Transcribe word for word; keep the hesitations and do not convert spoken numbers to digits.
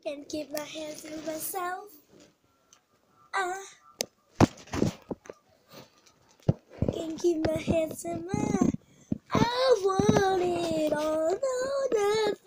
Can't keep my hands to myself. I can't keep my hands in my. I want it all, no, nothing.